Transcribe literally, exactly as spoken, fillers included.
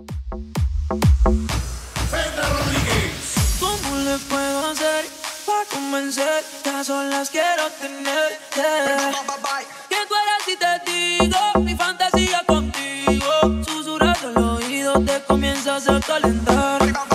¿Cómo le puedo hacer para convencer? Que a solas quiero tener. Yeah. ¿Quién tú eres si te digo mi fantasía contigo? Susurrando al oído te comienzas a calentar.